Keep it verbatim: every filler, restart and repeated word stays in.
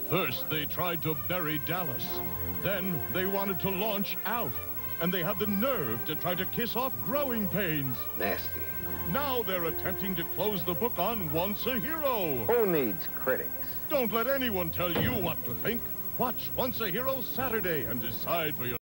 First, they tried to bury Dallas. Then, they wanted to launch Alf. And they had the nerve to try to kiss off Growing Pains. Nasty. Now they're attempting to close the book on Once a Hero. Who needs critics? Don't let anyone tell you what to think. Watch Once a Hero Saturday and decide for yourself.